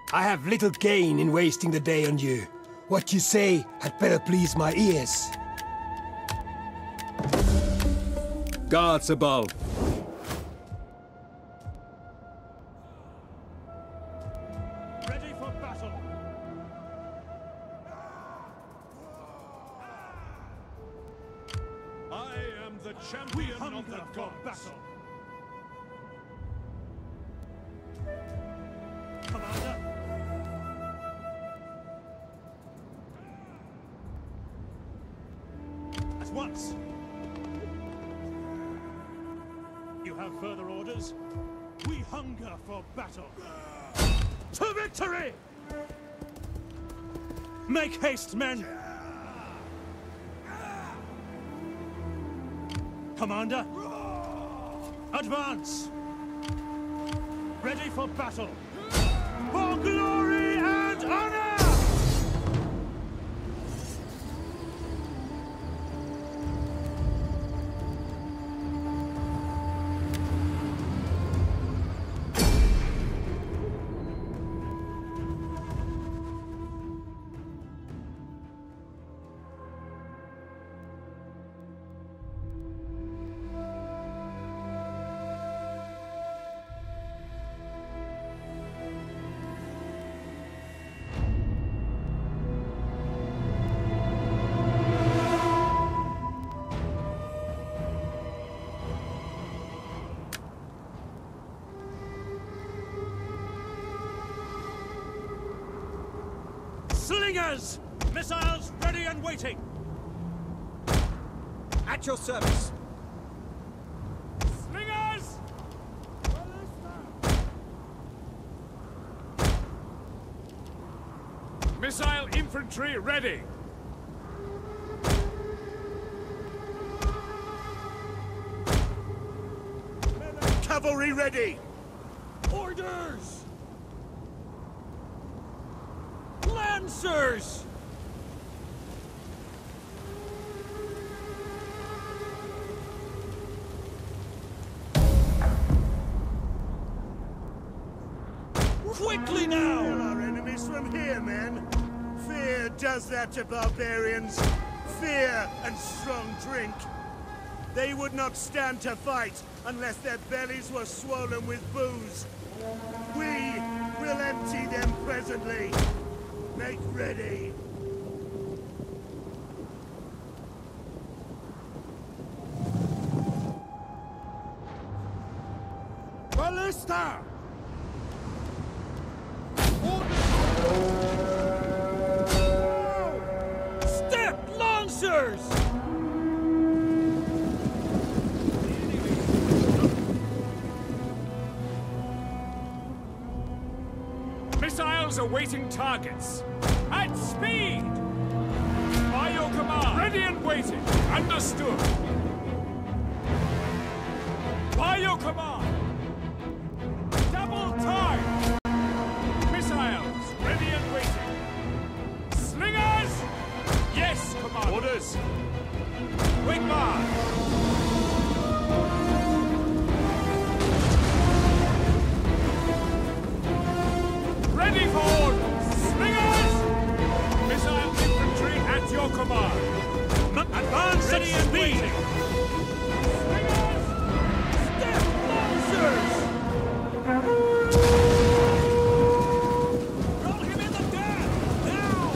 I have little gain in wasting the day on you. What you say had better please my ears. Guards above. Ready for battle. I am the champion of the gods. Commander. At once. You have further orders? We hunger for battle. To victory! Make haste, men! Commander! Advance! Ready for battle! For glory and honor! Slingers! Missiles ready and waiting! At your service! Slingers! Missile infantry ready! Cavalry ready! Orders! Lancers! Quickly now! Kill our enemies from here, men. Fear does that to barbarians. Fear and strong drink. They would not stand to fight unless their bellies were swollen with booze. We will empty them presently. Make ready. Ballista! Step, Lancers! Missiles awaiting targets. At speed! By your command. Ready and waiting. Understood. By your command. Double time. Missiles ready and waiting. Slingers! Yes, command. Orders. Quick march. Ready for orders! Slingers! Missile infantry at your command! Advance at speed! Slingers! Step, Lancers! Roll him in the dirt! Now!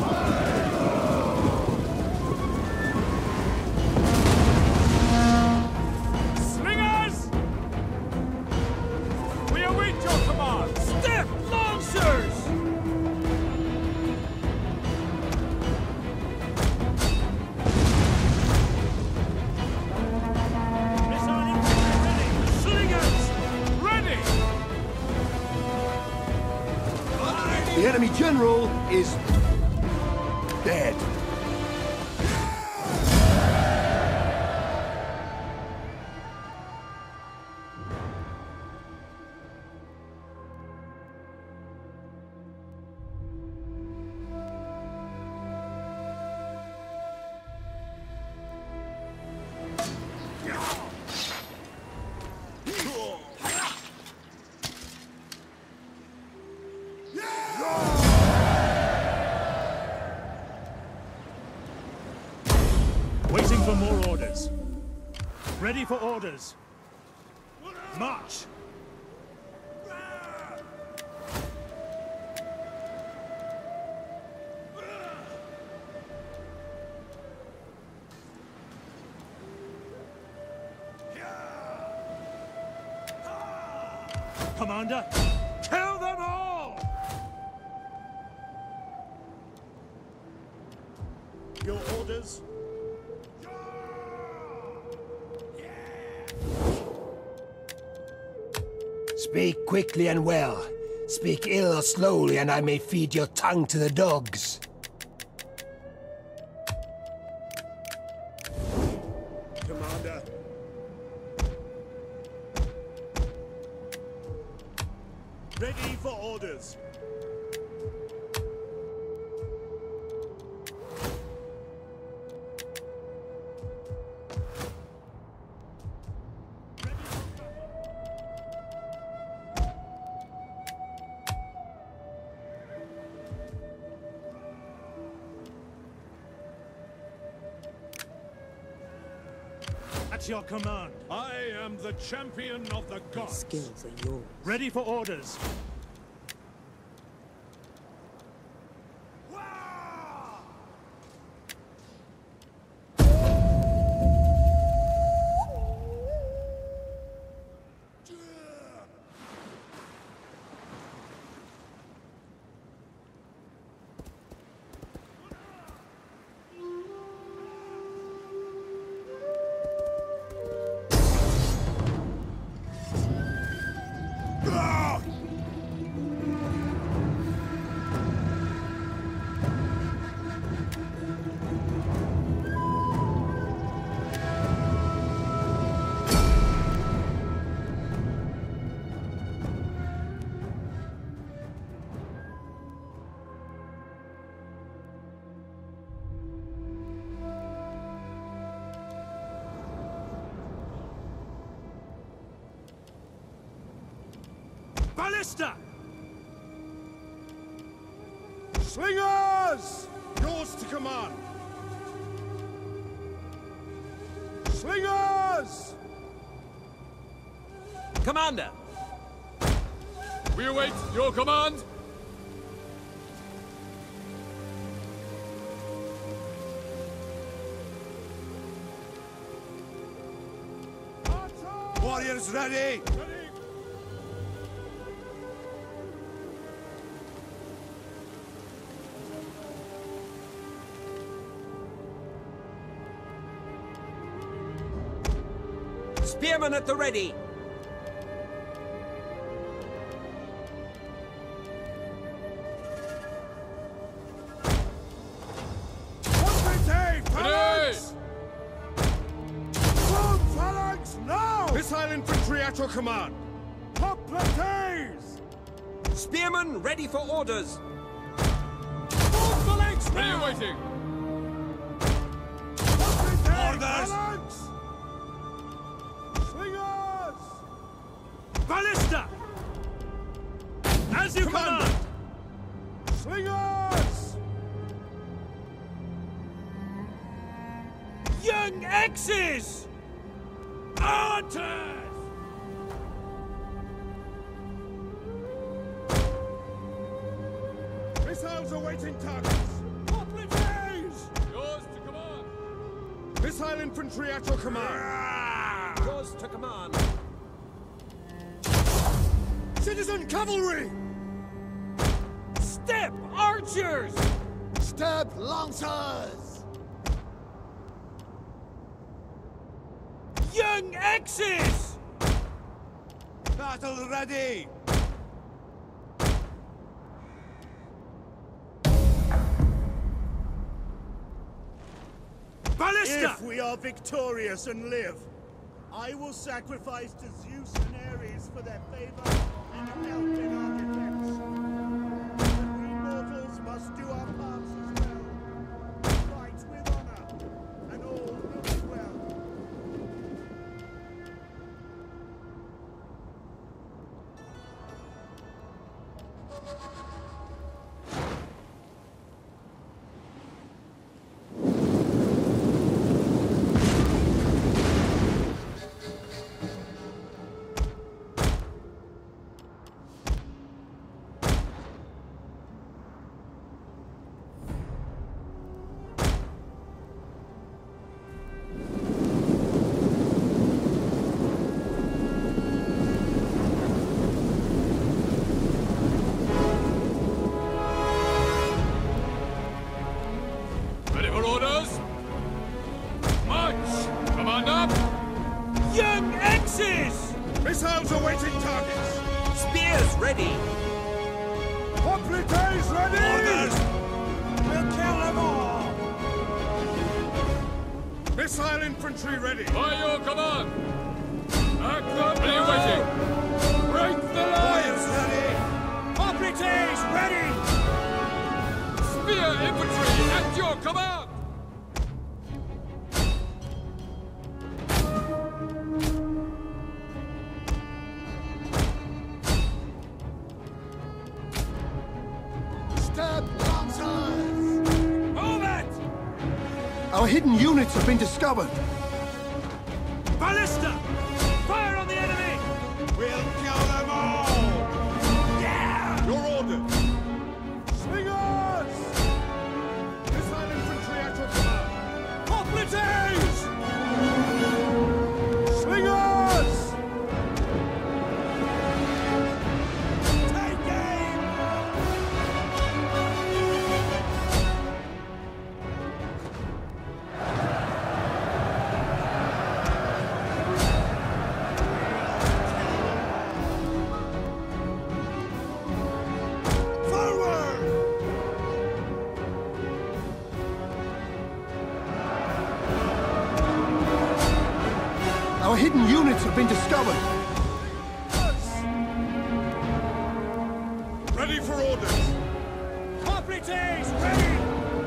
Slingers! We await your command! Step, Lancers! Missile infantry ready! Slingers! Ready! The enemy general is dead. Yeah! For more orders. Ready for orders. March! Commander, kill them all! Your orders? Speak quickly and well. Speak ill or slowly, and I may feed your tongue to the dogs. Commander. Ready for orders. At your command. I am the champion of the gods. Skills are yours. Ready for orders. Ballista! Slingers! Yours to command. Slingers! Commander! We await your command! Warriors ready! Spearmen at the ready! Phalanx now! Missile infantry at your command! Top plateaus! Spearmen ready for orders! Phalanx Ready and waiting! Orders! Slingers! Ballista! As you command! Slingers! Young axes! Archers! Missiles awaiting targets! Top plateaus! Yours to command! Missile infantry at your command! Yours to command! Citizen cavalry! Step, archers! Step lancers! Young axes! Battle ready! Ballista! If we are victorious and live, I will sacrifice to Zeus and Ares for their favor and help in our defense. But we mortals must do our parts as well. Fight with honor, and all will be well. axes! Missiles awaiting targets! Spears ready! Hoplites ready! Orders! We'll kill them all! Missile infantry ready! By your command! Act up! Are you waiting? Break the line! ready! Hoplites ready! Spear infantry at your command! Our hidden units have been discovered. Ballista! Fire on the enemy! We'll kill them all! Yeah! Your order! Swingers! Missile infantry at your command! Hoplites! Swingers! Take aim! Our hidden units have been discovered. Ready for orders! Hoplites ready!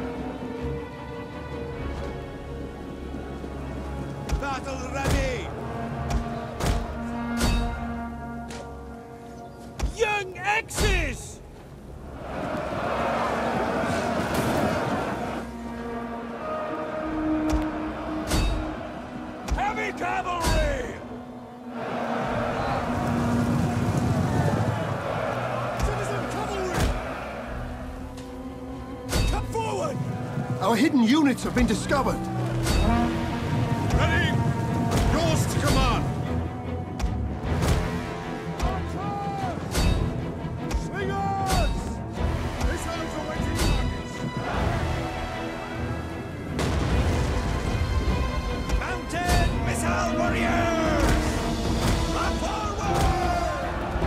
Battle ready! Young axes! Heavy cavalry! Citizen cavalry! Come forward! Our hidden units have been discovered. Ready! Yours to command! Swingers! Missiles awaiting targets! Mounted missile warriors! Up forward!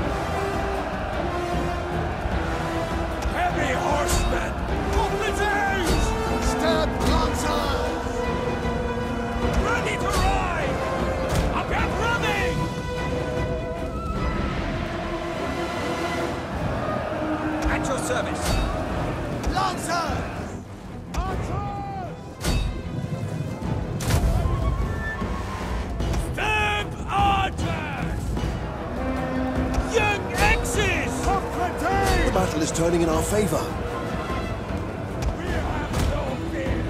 Heavy horsemen! Hoplites! Stab lancers! Ready to ride! Up and running! At your service! Lancers! Stab archers! Young axes! The battle is turning in our favor. We have no fear!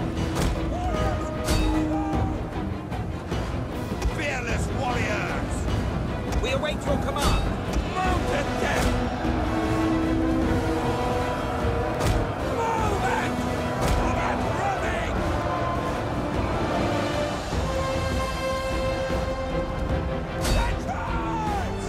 Fearless warriors! We await your command! Mounted them! Move it! Move it running! Advance!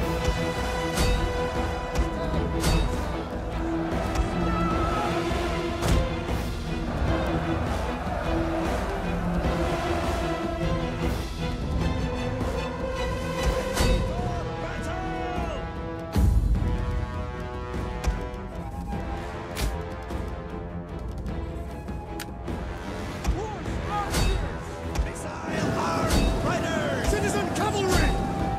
Battle! Missile armed riders! Citizen cavalry!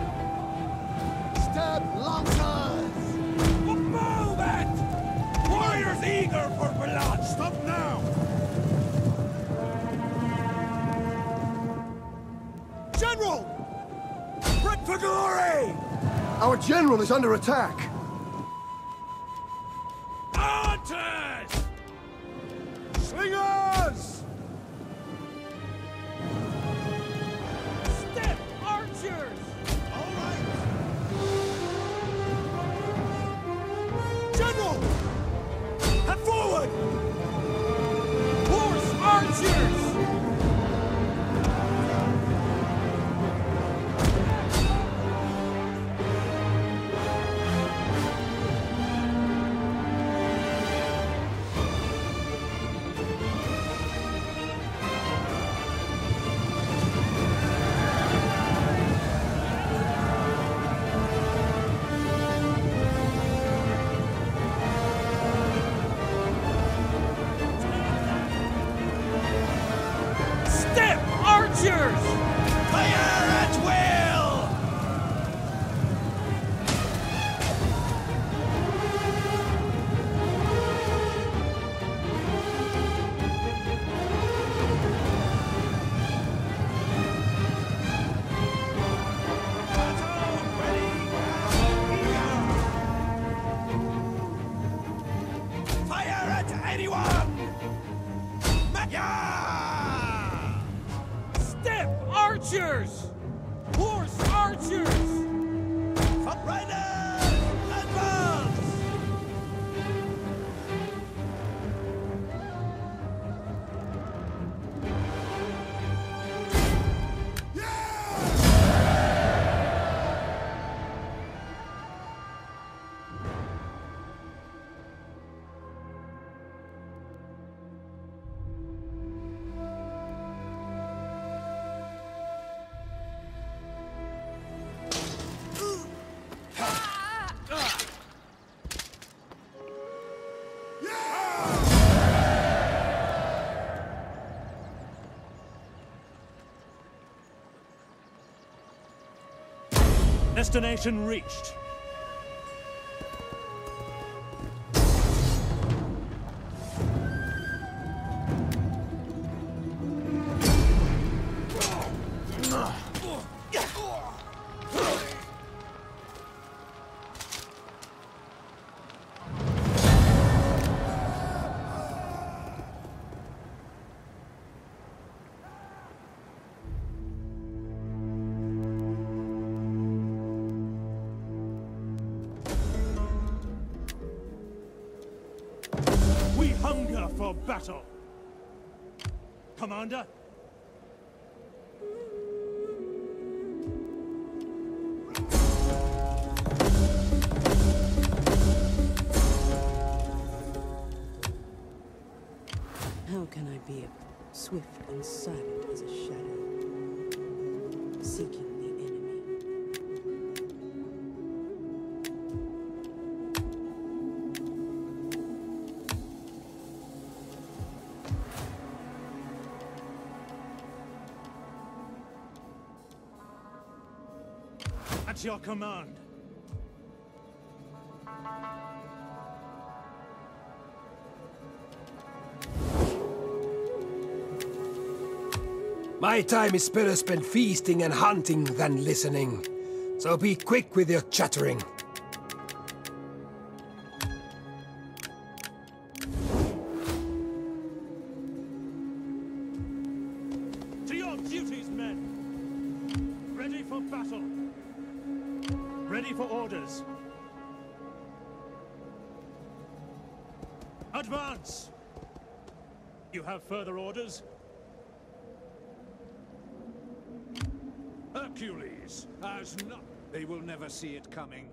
Stab lancers! Move it! Warriors eager for blood! Stop now! General! Run for glory! Our general is under attack. Archers! Swingers! Step archers! All right! General! Head forward! Horse archers! Step, archers! Fire at will! Battle ready and eager! Fire at anyone! Yeah! Step, archers! Horse, archers! Riders, advance! Destination reached. We hunger for battle. Commander? How can I be swift and silent as a shadow, seeking the enemy? At your command. My time is better spent feasting and hunting than listening. So be quick with your chattering. To your duties, men! Ready for battle! Ready for orders! Advance! You have further orders? Hercules has not. They will never see it coming.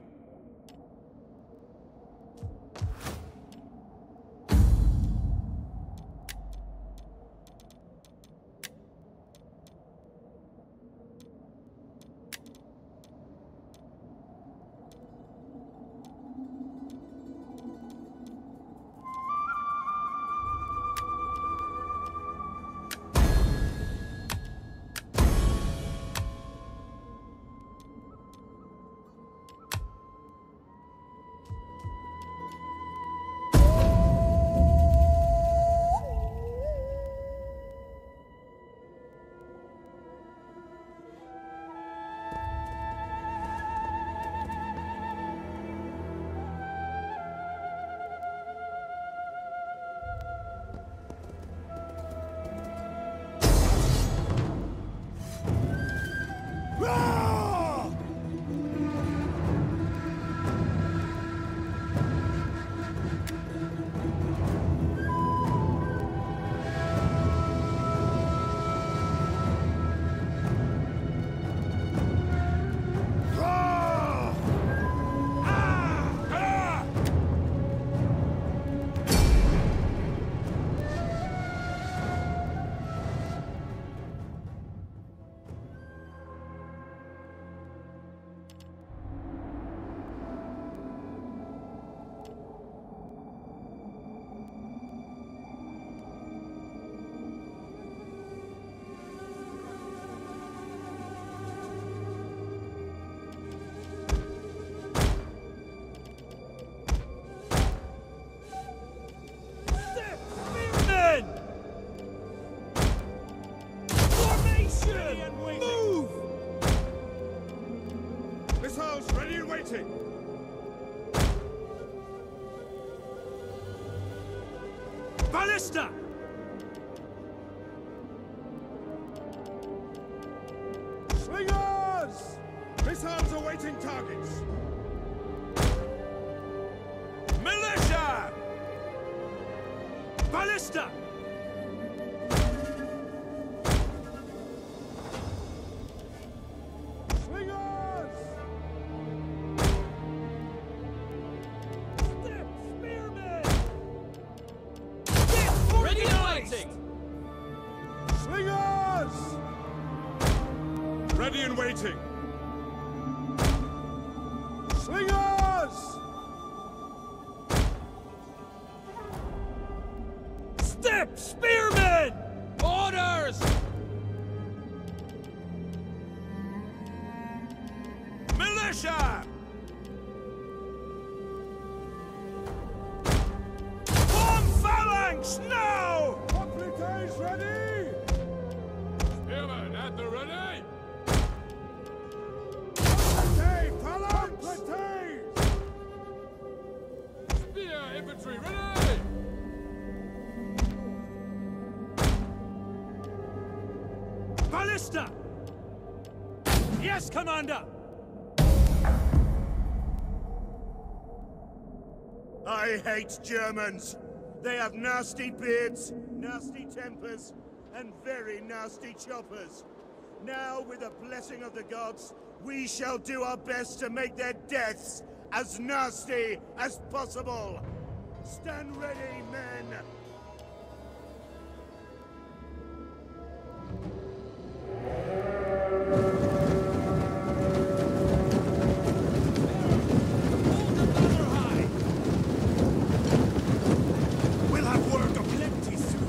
waiting! Ballista! Slingers! Missiles awaiting targets! Militia! Ballista! Slingers! Step spearmen! Ready and waiting! Slingers! Ready and waiting! Slingers! Step spearmen! Orders! Militia! Form phalanx now! Completes ready! Spearmen at the ready! Complete phalanx! Complete! Spear infantry ready! Ballista! Yes, Commander! I hate Germans. They have nasty beards, nasty tempers, and very nasty choppers. Now, with the blessing of the gods, we shall do our best to make their deaths as nasty as possible. Stand ready, men! We'll have work aplenty soon.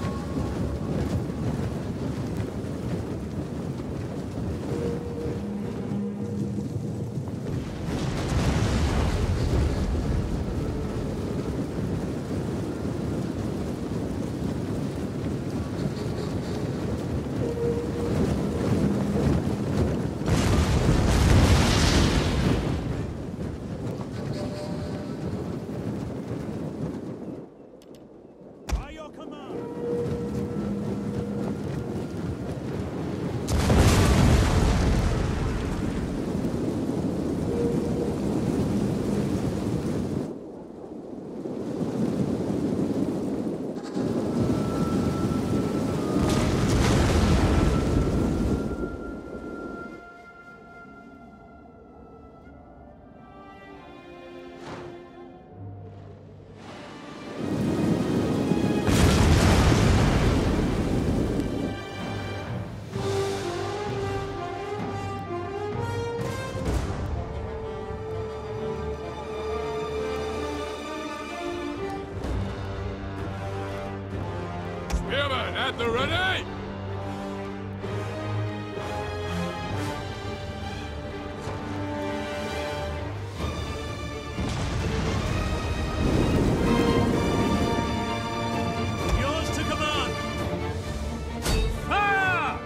By your command. Spearmen at the ready! Yours to command. Fire!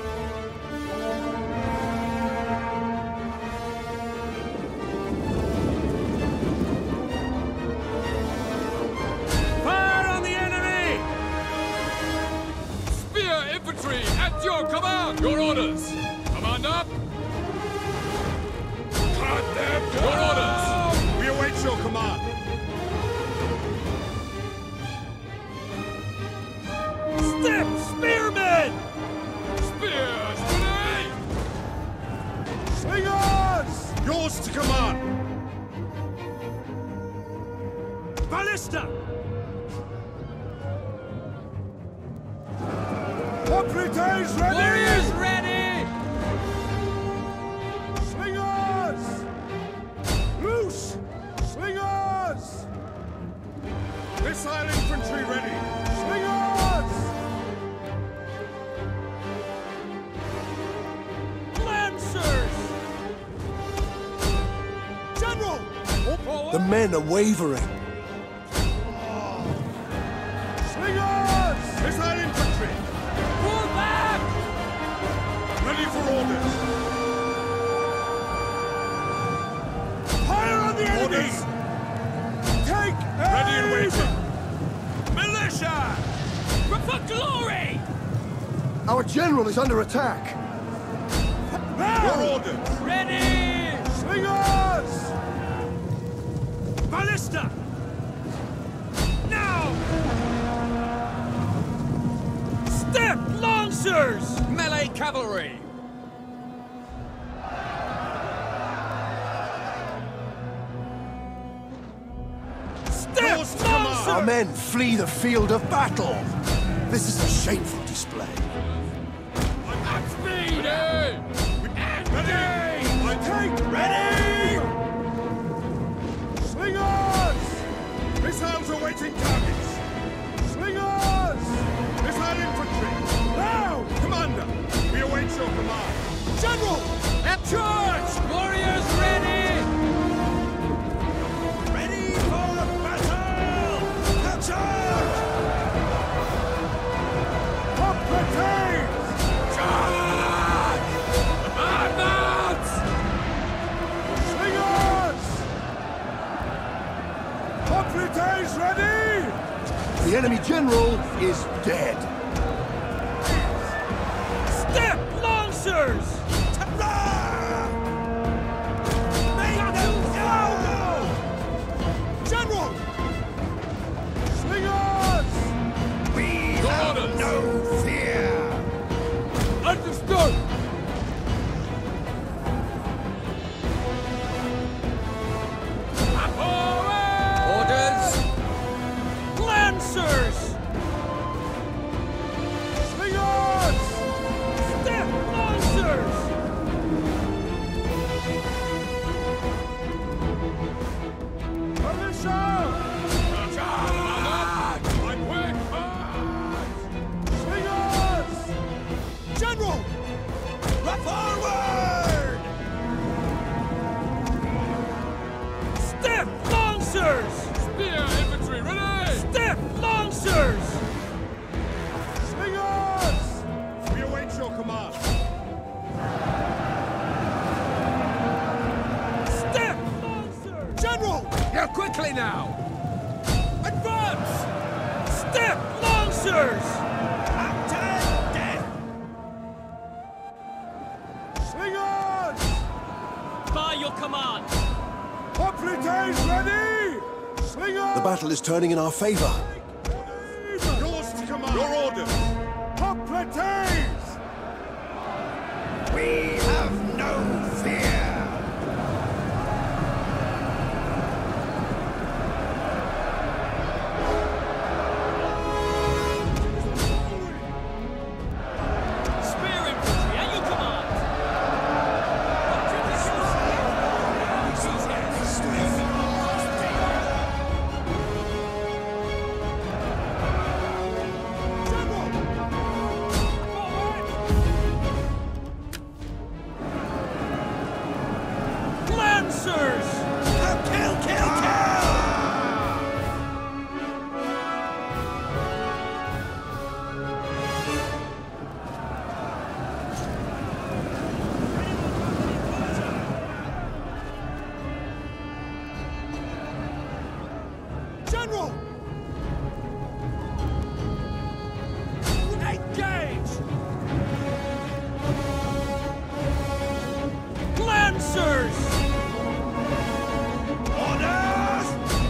Fire on the enemy! Spear infantry at your command! Your orders! Commander! Cut them down! Your orders! We await your command! Step spearmen! Spears ready! Slingers! Yours to command! Ballista! Completes ready! Warriors ready! Slingers! Loose! Slingers! Missile infantry ready! Slingers! Lancers! General! The men are wavering. Slingers! Missile infantry! Pull back! Ready for orders! For glory! Our general is under attack. Your orders! Ready! Slingers! Ballista! Now! Step lancers! Melee cavalry! Step Yours to command. Our men flee the field of battle. This is a shameful display. At speed! Ready! Ready! I take ready! Slingers! Missiles awaiting targets! Slingers! Missile infantry! Now! Commander, we await your command. General! At charge! Warriors ready! Ready for battle! Charge! Combatants! Charge! Advance! Slingers! Combatants ready! The enemy general is dead. Step lancers! General! Slingers! We have no fear. Understood! Orders! Lancers! Slingers! Step lancers! Militia! My quick march! Slingers! General! Forward! Step lancers! Spear infantry ready! Step lancers! Slingers! We await your command. Step lancers! General! Here quickly now! Advance! Step lancers! Slingers! By your command! Combatants ready! Slingers! The battle is turning in our favor. Yours to command. Your orders! Combatants! We have no fear. Spear infantry at your command! Lancers! Kill, kill, kill! General! Engage! Lancers! Orders!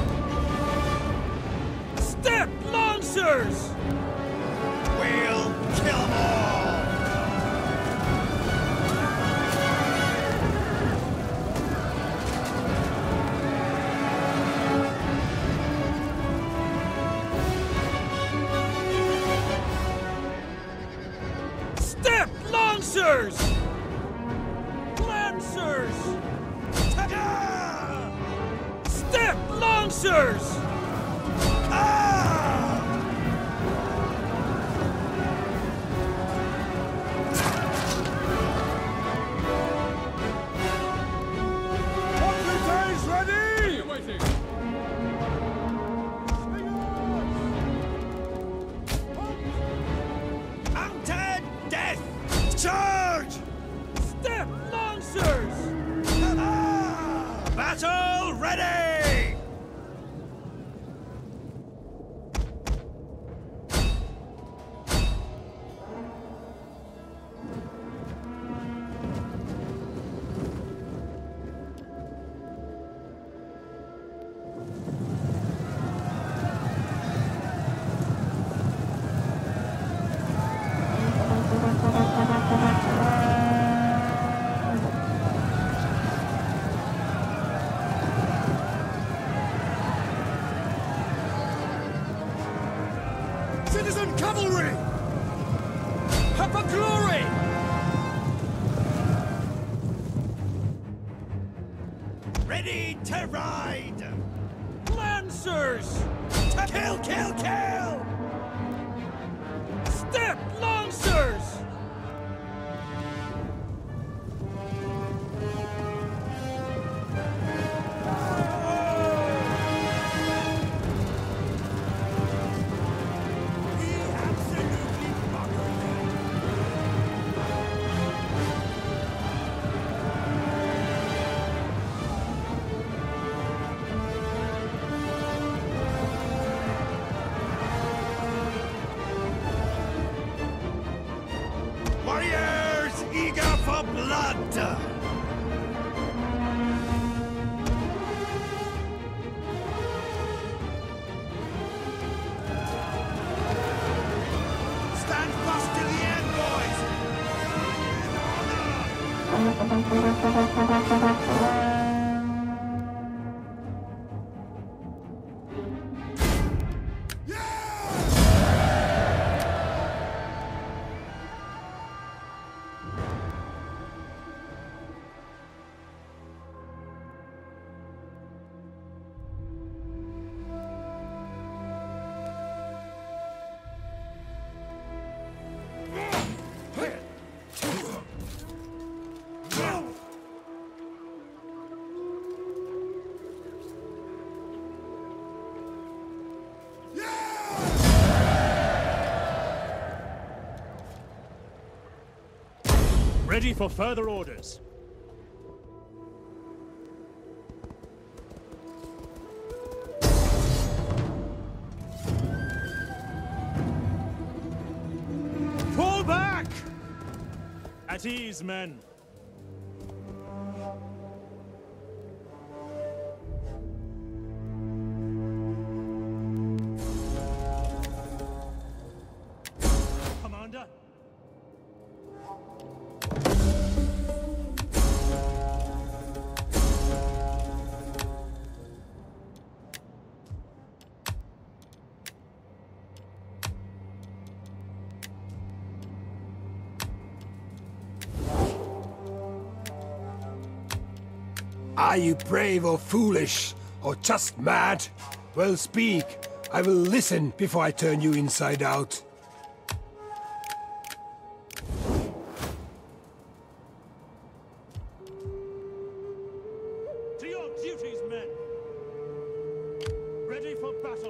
Step lancers! We'll kill 'em all! Step lancers! Lancers! Step lancers! Combatants ready! Waiting! Mounted death! Charge! Step lancers! Battle ready! Up for glory! Ready to ride! Lancers! Kill, kill, kill! Step, Lancers! Warriors eager for blood! Stand fast to the end, boys! Ready for further orders. Fall back! At ease, men. Commander? Are you brave or foolish, or just mad? Well, speak. I will listen before I turn you inside out. To your duties, men! Ready for battle!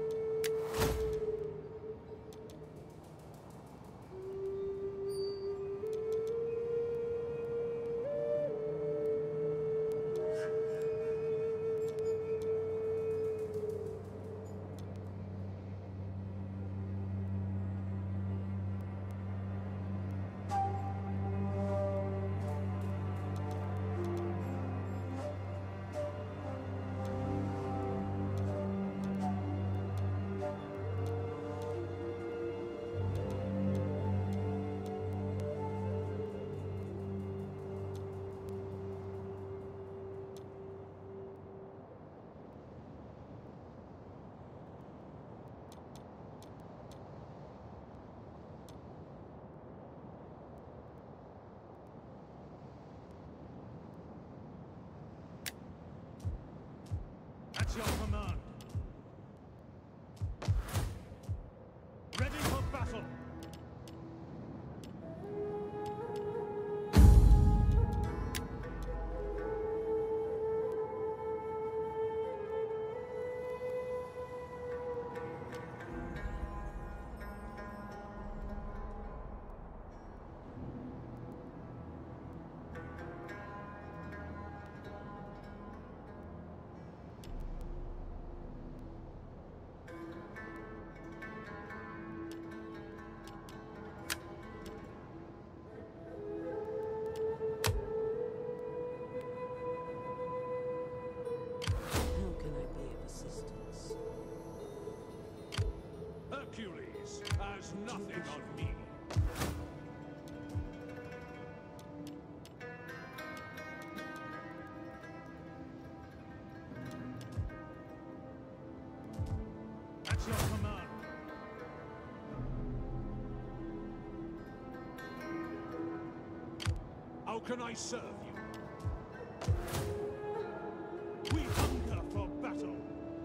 At your command. Ready for battle. How can I be of assistance? Hercules has nothing on me. At your command. can I serve you? We hunger for battle.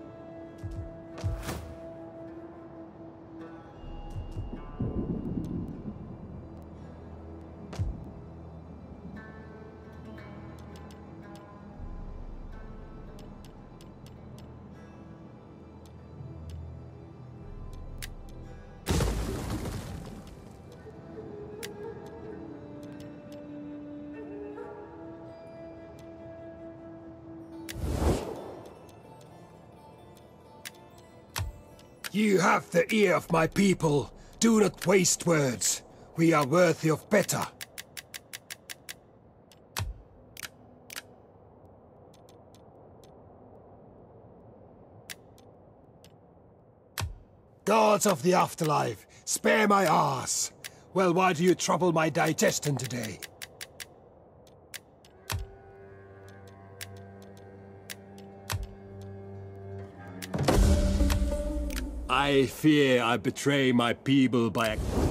You have the ear of my people. Do not waste words. We are worthy of better. Gods of the afterlife, spare my arse. Well, why do you trouble my digestion today? I fear I betray my people by